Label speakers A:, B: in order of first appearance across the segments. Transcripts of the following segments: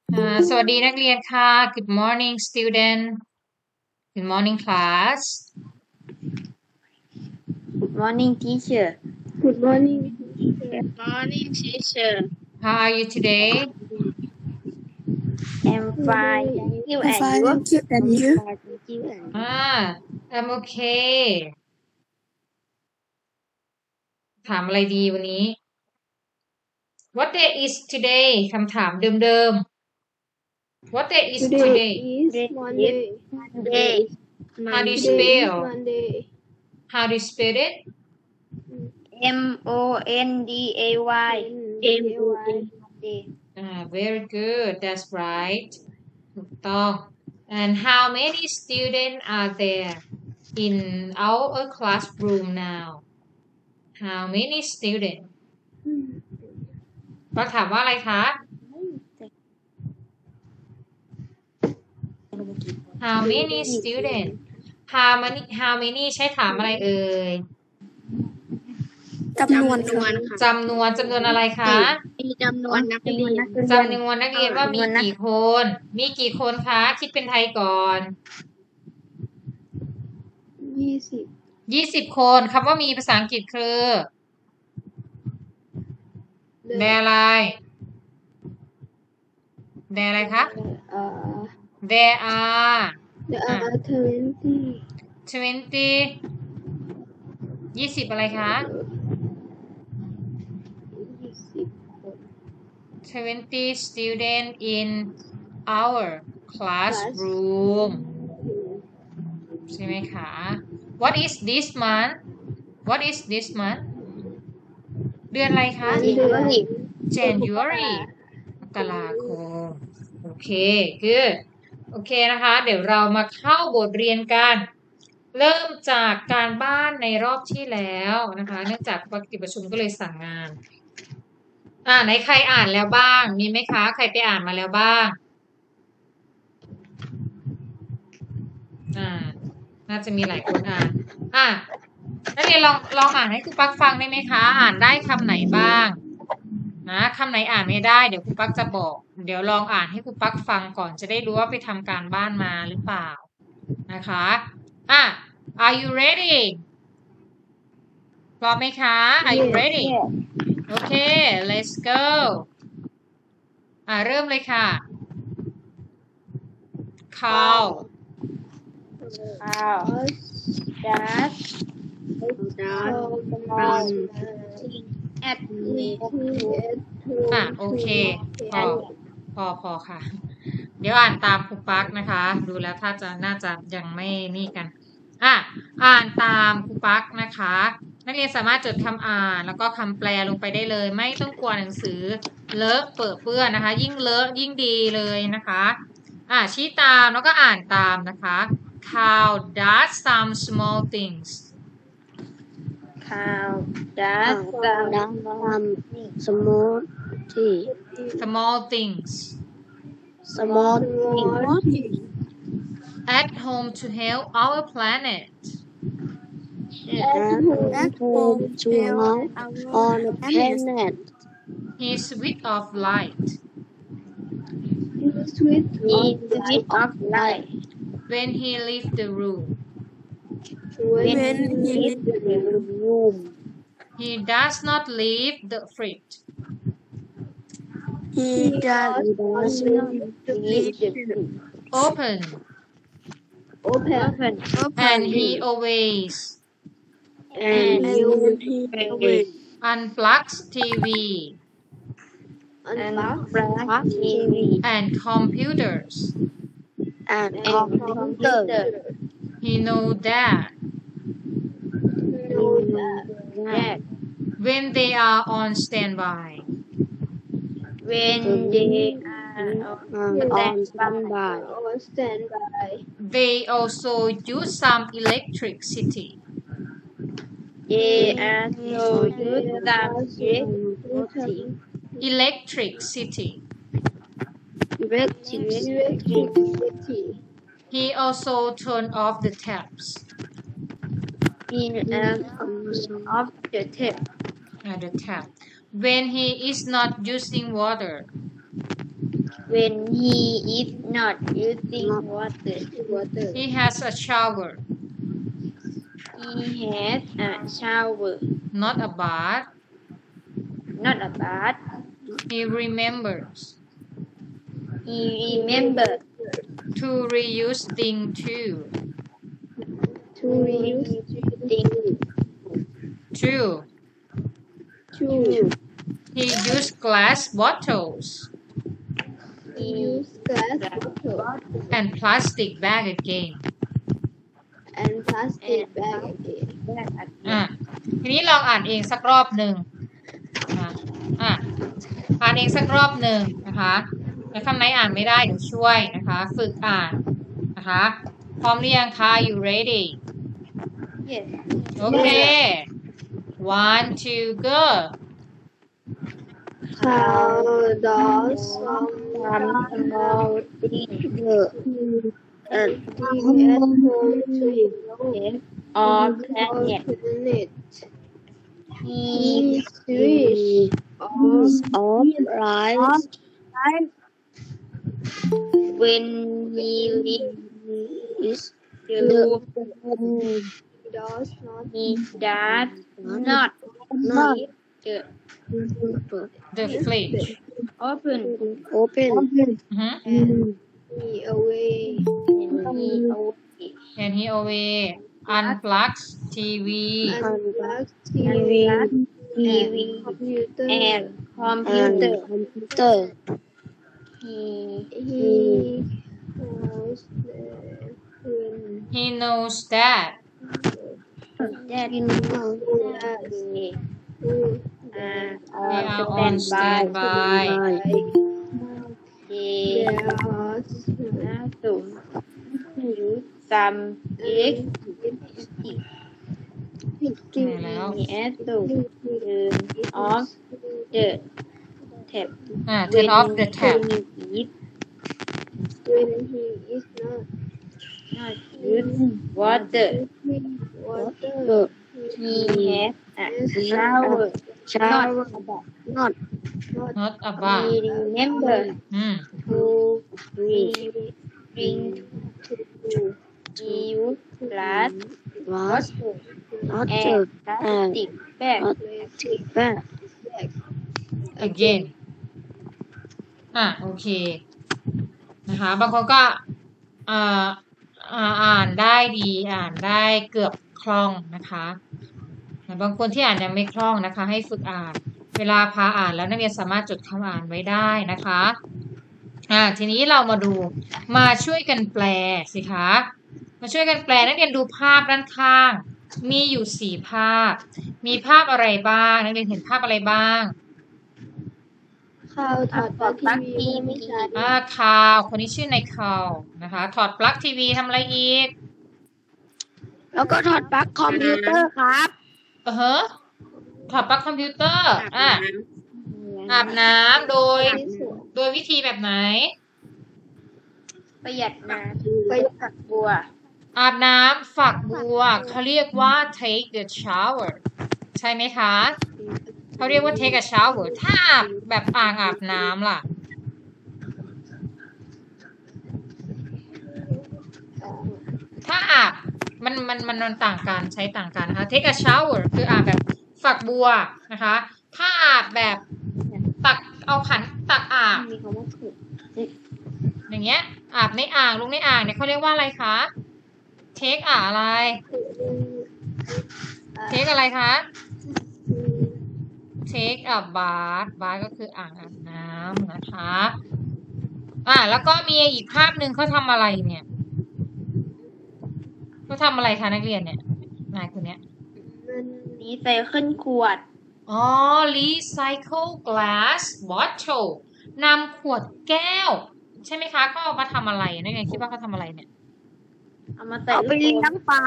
A: สวัสดีนักเรียนค่ะ Good morning student Good morning class
B: Good morning, teacher.
C: Good morning, teacher.
B: Good morning, teacher.
A: How are you today
B: I'm fine, thank you.
C: I'm
B: And
C: fine,
B: you?
C: thank you. And you?
B: Fine, thank you. And you?
A: I'm okay ถามอะไรดีวันนี้ What day is today คำถามเดิมๆ What day is
C: Today
A: today
C: is Monday.
B: Monday.
A: How do you
C: Today is
A: spell
C: Monday.
A: How do you spell it
B: Monday.
C: Monday.
A: Very good that's right ถูกต้อง And how many students are there in our classroom now How many students ก็ถามว่าอะไรคะ How many students How many ใช้ถามอะไรเอ่ย
C: จำนวนค่ะ
A: จำนวนอะไรคะ
B: มีจำนวนนักเรียน
A: จำนวนนักเรียนว่ามีกี่คน มีกี่คนคะ คิดเป็นไทยก่อน
C: 20
A: 20 คนคำว่ามีภาษาอังกฤษคือแดอะไรแดอะไรคะ There are
C: There are
A: 20 20อะไรคะ 20 students in our classroom ใช่ไหมคะ What is this month What is this month เดือนอะไรคะ January มกราคมโอเค good โอเคนะคะ เดี๋ยวเรามาเข้าบทเรียนกัน เริ่มจากการบ้านในรอบที่แล้วนะคะ เนื่องจากปฏิประชุมก็เลยสั่งงานไหนใครอ่านแล้วบ้าง มีไหมคะ ใครไปอ่านมาแล้วบ้างน่าจะมีหลายคนอ่านนักเรียนลองอ่านให้ครูปั๊กฟังได้ไหมคะ อ่านได้คำไหนบ้างนะคำไหนอ่านไม่ได้เดี๋ยวครูปั๊กจะบอก เดี๋ยวลองอ่านให้ครูปั๊กฟังก่อนจะได้รู้ว่าไปทำการบ้านมาหรือเปล่านะคะAre you ready พร้อมไหมคะ Are you ready โอเค let's go เริ่มเลยค่ะ Cow
B: That at me
A: โอเคพอค่ะ เดี๋ยวอ่านตามครูปั๊กนะคะ ดูแล้วน่าจะยังไม่นี่กันอ่านตามครูปั๊กนะคะ นักเรียนสามารถจดคำอ่านแล้วก็คำแปลลงไปได้เลย ไม่ต้องกลัวหนังสือเลอะเปื้อนนะคะ ยิ่งเลอะยิ่งดีเลยนะคะชี้ตามแล้วก็อ่านตามนะคะ Cow does some small things
B: Cow does some
A: small things at home to help our planet
C: at home to help
B: on the planet.
A: He's switch of light
B: Switch off light
A: when he leaves the room
C: when he
B: leaves the room.
A: He does not leave the fridge
C: he does not
B: leave the
A: open
B: open
A: and he always unplugs TV and computers He knows that when they are on standby
B: when they are on standby.
A: They also use some electricity
B: They also use
A: electricity
B: electricity.
A: He also turned off the taps
B: Off the tap.
A: The tap when he is not using water
B: when he is not using water.
A: He has a shower
B: He has a shower,
A: not a bath
B: not a bath.
A: He remembers
B: He remembers
A: to reuse thing too
B: to use things.
A: Two, he used glass bottles
B: He used glass bottle
A: and plastic bag again
B: and plastic bag again.
A: ทีนี้ลองอ่านเองสักรอบหนึ่งอ่านเองสักรอบหนึ่งนะคะแล้วคำไหนอ่านไม่ได้เดี๋ยวช่วยนะคะฝึกอ่านนะคะพร้อมหรือยังคะ you ready
B: Yes.
A: โอเค one two go
B: How does some small thing and or planet he switch off lights when he leaves the room. He does not leave
A: the fridge
B: open
A: and
B: he away
A: and he away unplugs TV
B: and computer.
A: he knows that
B: They
A: are on standby
B: They are to use some electricity.
A: แล้ว
B: He has to turn off the tap
A: turn off the tap
B: when he is not using water. He has a shower. Not
A: not a bath
B: he remember to bring to use glass bottle and plastic bag.
A: again โอเคนะคะบางคนก็อ่านได้ดีอ่านได้เกือบคล่องนะคะแต่บางคนที่อ่านยังไม่คล่องนะคะให้ฝึกอ่านเวลาพาอ่านแล้วนักเรียนสามารถจดคำอ่านไว้ได้นะคะทีนี้เรามาช่วยกันแปลสิคะมาช่วยกันแปลนักเรียนดูภาพด้านข้างมีอยู่4ภาพมีภาพอะไรบ้างนักเรียนเห็นภาพอะไรบ้าง
B: ข่าวถอดปลั๊กทีวี
A: ข่าวคนนี้ชื่อในข่าวนะคะถอดปลั๊กทีวีทำอะไรอีก
C: แล้วก็ถอดปลั๊กคอมพิวเตอร์ครับ
A: ถอดปลั๊กคอมพิวเตอร์อาบน้ำโดยวิธีแบบไหน
B: ประหยัดน้ำประหยัดฝักบัว
A: อาบน้ำฝักบัวเขาเรียกว่า take the shower ใช่ไหมคะเขาเรียกว่า take a shower ถ้าอาบแบบอ่างอาบน้ำล่ะถ้าอาบมันต่างกันใช้ต่างกันนะคะ take a shower คืออาบแบบฝักบัวนะคะถ้าอาบแบบตักเอาขันตักอาบอย่างเงี้ยอาบในอ่างลงในอ่างเนี่ยเขาเรียกว่าอะไรคะ take อะไร take อะไรคะ take a bath ก็คืออ่างอาบน้ำนะคะแล้วก็มีอีกภาพหนึ่งเขาทำอะไรเนี่ยเขาทำอะไรคะนักเรียนเนี่ยนายคนเนี้ย
B: รีไซเคิลขวด
A: recycle glass bottle นำขวดแก้วใช่ไหมคะก็เอามาทำอะไรนักเรียนคิดว่าเขาทำอะไรเนี่ย
C: เอาไปเลี้ยงปลา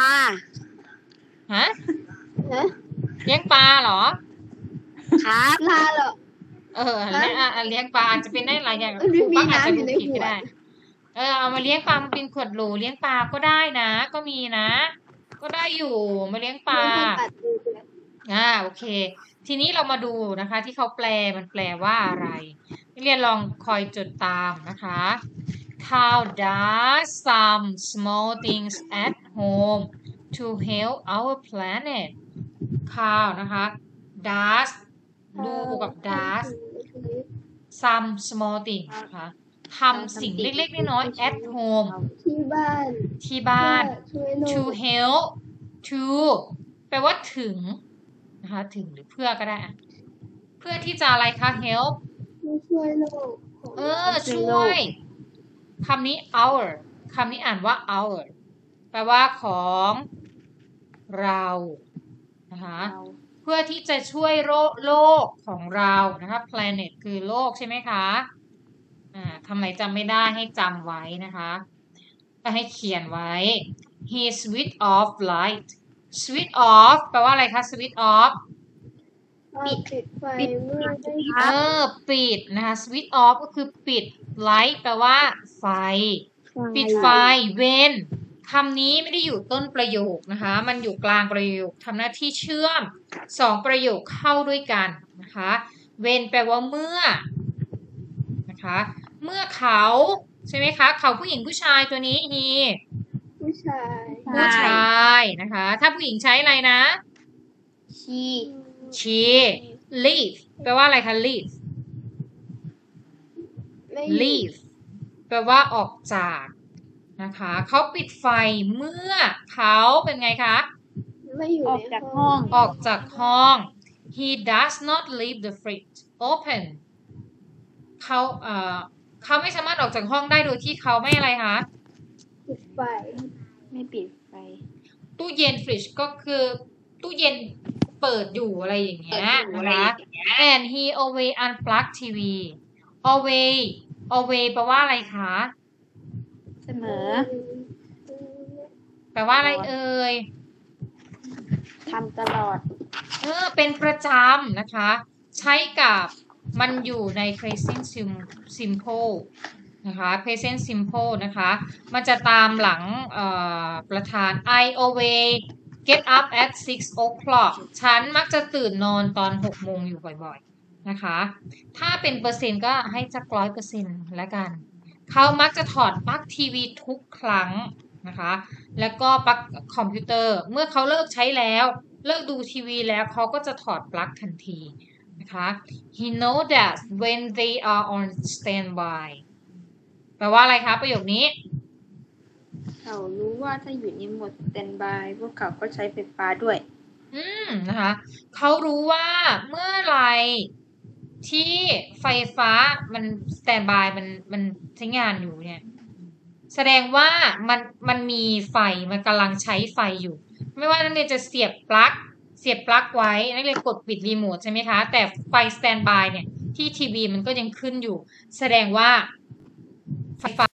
A: เลี้ยงปลาเหรอ
C: ครับปลาเหรอ
A: เลี้ยงปลาอาจจะเป็นได้หลายอย่างปลาอาจจะดูผิดก็ได้เอามาเลี้ยงปลาเป็นขวดโหลเลี้ยงปลาก็ได้นะก็มีนะก็ได้อยู่มาเลี้ยงปลาโอเคทีนี้เรามาดูนะคะที่เขาแปลมันแปลว่าอะไรนักเรียนลองคอยจดตามนะคะ Cow does some small things at home to help our planet Cow นะคะ does ดูกับ does some small things นะคะทำสิ่งเล็กๆน้อยๆ at home
C: ที่บ้าน
A: ที่บ้าน
C: ช่วยโล
A: to
C: ก
A: help to แปลว่าถึงนะคะถึงหรือเพื่อก็ได้อะเพื่อที่จะอะไรคะ help
C: ช่วยโลก
A: ช่วยคำนี้ our คำนี้อ่านว่า our แปลว่าของเรานะคะเพื่อที่จะช่วยโลกของเรานะคะ planet คือโลกใช่ไหมคะทำไมจำไม่ได้ให้จำไว้นะคะให้เขียนไว้ he switch off light switch off แปลว่าอะไรคะ switch off
C: ปิดไฟเมื่อได้
A: ปิดนะคะ switch off ก็คือปิด light แปลว่าไฟปิดไฟเว้นคำนี้ไม่ได้อยู่ต้นประโยคนะคะมันอยู่กลางประโยคทำหน้าที่เชื่อม2ประโยคเข้าด้วยกันนะคะเว้นแปลว่าเมื่อนะคะเมื่อเขาใช่ไหมคะเขาผู้หญิงผู้ชายตัวนี้he
C: ผู้ช
A: ายนะคะถ้าผู้หญิงใช้อะไรนะ she leave แปลว่าอะไรคะ leave แปลว่าออกจากนะคะเขาปิดไฟเมื่อเขาเป็นไงคะ
C: ไม่อยู่
B: ออกจากห้อง
A: ออกจากห้อง he does not leave the fridge open เขาไม่สามารถออกจากห้องได้โดยที่เขาไม่อะไรคะ
C: ปิดไฟ
B: ไม่ปิดไฟ
A: ตู้เย็น fridge ก็คือตู้เย็นเปิดอยู่อะไรอย่างเงี้ยนะคะ and he always unplug TV always แปลว่าอะไรคะ
B: เสมอ
A: แปลว่าอะไรเอ่ย
B: ทำตลอด
A: เป็นประจำนะคะใช้กับมันอยู่ใน present simple นะคะ present simple นะคะมันจะตามหลังประธาน I always get up at 6 o'clock ฉันมักจะตื่นนอนตอน6 โมงอยู่บ่อยๆนะคะถ้าเป็นเปอร์เซ็นต์ก็ให้สัก100%แล้วกันเขามักจะถอดปลั๊กทีวีทุกครั้งนะคะแล้วก็ปลั๊กคอมพิวเตอร์เมื่อเขาเลิกใช้แล้วเลิกดูทีวีแล้วเขาก็จะถอดปลั๊กทันทีนะคะ he knows that when they are on standby แปลว่าอะไรคะประโยคนี้
B: เขารู้ว่าถ้าอยู่ในโหมดสแตนด์บายพวกเขาก็ใช้ไฟฟ้าด้วย
A: นะคะเขารู้ว่าเมื่อไรที่ไฟฟ้ามันสแตนด์บายมันใช้งานอยู่เนี่ยแสดงว่ามันมีไฟมันกำลังใช้ไฟอยู่ไม่ว่านักเรียนจะเสียบปลั๊กไว้นักเรียนกดปิดรีโมทใช่ไหมคะแต่ไฟสแตนด์บายเนี่ยที่ทีวีมันก็ยังขึ้นอยู่แสดงว่าไฟฟ้า